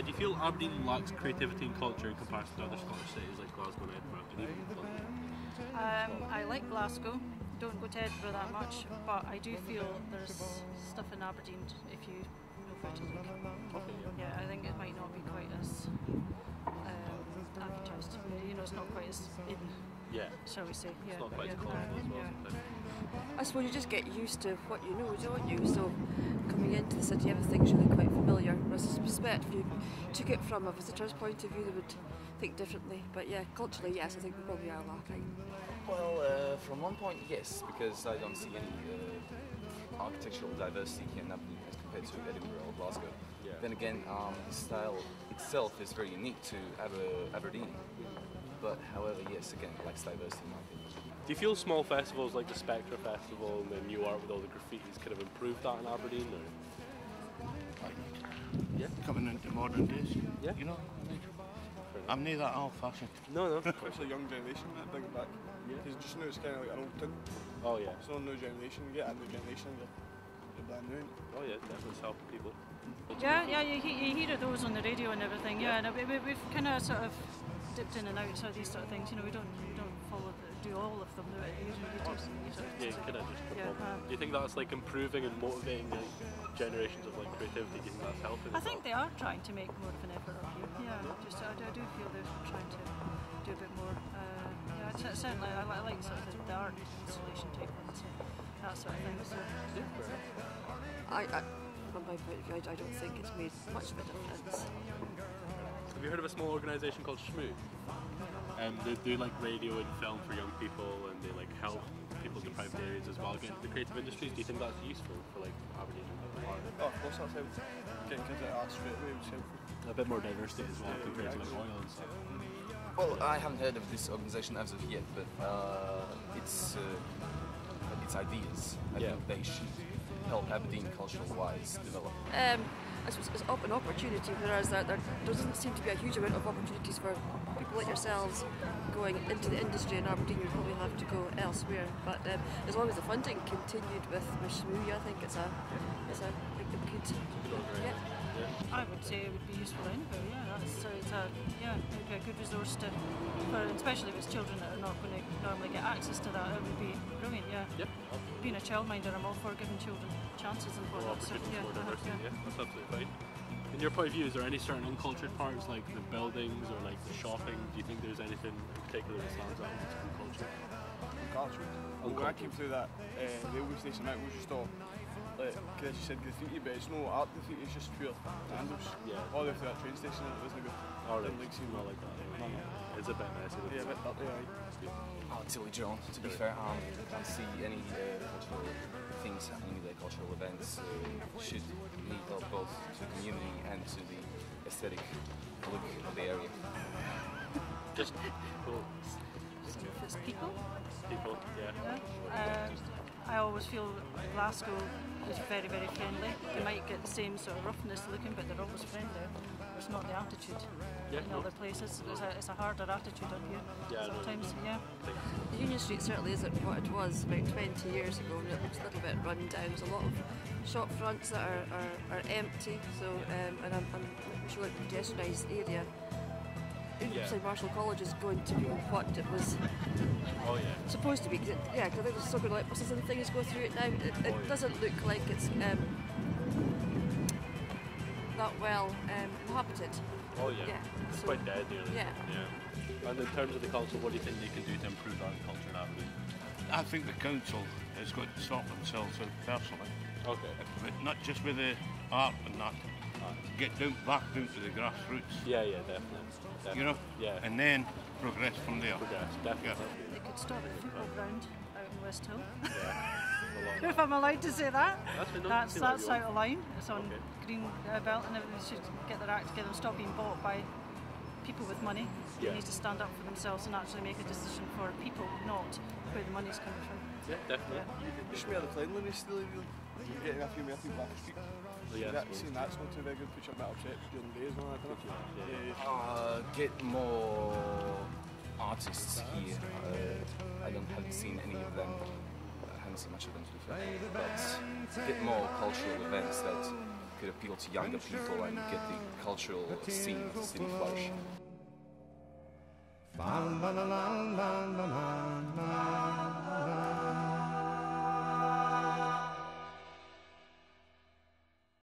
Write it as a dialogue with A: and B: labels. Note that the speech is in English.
A: do you feel Aberdeen lacks creativity and culture in comparison to other Scottish cities like Glasgow and Edinburgh, and even London?
B: I like Glasgow. Don't go to Edinburgh that much, but I do feel there's stuff in Aberdeen if you know where to look.
A: Okay,
B: Yeah, I think it might not be quite as advertised. You know, it's not quite as in.
A: Yeah.
B: Shall we say? Yeah.
A: It's not quite as colourful as well sometimes.
C: I suppose you just get used to what you know, don't you? So coming into the city, everything's really quite familiar. I suspect if you took it from a visitor's point of view, they would think differently. But yeah, culturally, yes, I think we probably are lacking.
D: Well, from one point, yes, because I don't see any architectural diversity here in Aberdeen as compared to Edinburgh or Glasgow.
A: Yeah.
D: Then again, the style itself is very unique to Aberdeen. But however, yes, again, it lacks diversity in my opinion.
A: Do you feel small festivals like the Spectra Festival and the New Art with all the graffitis could have improved that in Aberdeen? Or? Yeah.
E: Coming into modern days.
A: Yeah.
E: You know, I'm near that old fashioned.
A: No.
F: Especially a young generation that bring it back. Because just now it's kind of like an old thing.
A: Oh yeah.
F: It's not a new generation. You get a new generation, you're brand new.
A: Oh yeah, definitely it's helping people.
B: Yeah, you hear of those on the radio and everything. Yeah, and we've kind of sort of dipped in and out of these sort of things. You know, we don't do all of them. Usually we do.
A: Yeah, you kind of just
B: Yeah,
A: do you think that's like improving and motivating like generations of like creativity? Do you think that's helping?
B: I think they are trying to make more of an effort up here. Yeah, I do feel they're trying to do a bit more. Yeah, certainly I like sort of the art installation type ones, that sort of thing. So.
C: From my point of view, I don't think it's made much of a difference.
A: Have you heard of a small organisation called Shmoo? They do like radio and film for young people, and they like help people in deprived areas as well get into the creative industries. Do you think that's useful for like Aberdeen and art?
F: Oh, of course that's helpful. Getting kids out of art straight away was helpful.
A: A bit more diversity as well compared to like oil and stuff.
D: Well, I haven't heard of this organisation as of yet, but its ideas, I think they should help Aberdeen cultural-wise develop.
C: I suppose it's an opportunity, whereas there doesn't seem to be a huge amount of opportunities for people like yourselves going into the industry in Aberdeen. You probably have to go elsewhere. But as long as the funding continued with Shmoo, I think it's a good. Yeah.
B: I would say it would be useful anyway. Yeah, it would be a good resource especially if it's children that are not going to normally get access to that. It would be brilliant. Yeah.
A: Yep.
B: Being a childminder, I'm all for giving children chances and whatnot. So,
A: yeah, that's absolutely fine. In your point of view, is there any certain uncultured parts, like the buildings or like the shopping? Do you think there's anything in particular that stands out as uncultured?
F: Uncultured. When I came through that railway station, it was just all, like Chris said, graffiti, but it's no art graffiti, it's just pure vandals.
A: Yeah.
F: All the way through that train station, it wasn't good.
A: Alright,
F: Not
A: like that. It's a bit messy.
F: Yeah, a bit dirty,
D: Oh, Tilly John, to be fair, I don't see any cultural things happening there, cultural events should lead up both to the community and to the aesthetic look of the area.
A: Just cool.
B: if it's people.
A: People, yeah.
B: I always feel Glasgow is very, very friendly. You might get the same sort of roughness looking, but they're always friendly. It's not the attitude in other places. It's a harder attitude up here sometimes. Yeah.
C: The Union Street certainly isn't what it was about 20 years ago, and it looks a little bit run down. There's a lot of shop fronts that are empty. So, and I'm sure the pedestrianised area. Say Marshall College is going to be what it was supposed to be. Because I think there's still going to buses and things go through it now. It doesn't look like it's that well inhabited.
A: Oh yeah, it's quite dead nearly.
C: Yeah.
A: And in terms of the council, what do you think they can do to improve art and culture in Aberdeen?
E: I think the council has got to sort themselves out personally.
A: Okay.
E: But not just with the art and that. Get back down to the grassroots.
A: Yeah, definitely.
E: You know?
A: Yeah.
E: And then progress from there.
A: Definitely.
E: Yeah.
B: They could start a football ground out in West Hill.
A: Yeah.
B: If I'm allowed to say that. That's
A: like
B: out of line. It's on green belt, and everyone should get their act together and stop being bought by people with money. They need to stand up for themselves and actually make a decision for people, not where the money's coming from.
A: Yeah, definitely.
F: You should wear the cleanliness really. You're getting a few more people off the street. Seeing that's not too very good, puts you a bit upset during the days and all that kind of
D: Get more artists here. I haven't seen any of them. I haven't seen much of them to be fair. But get more cultural events that could appeal to younger people and get the cultural scene of the city flourishing.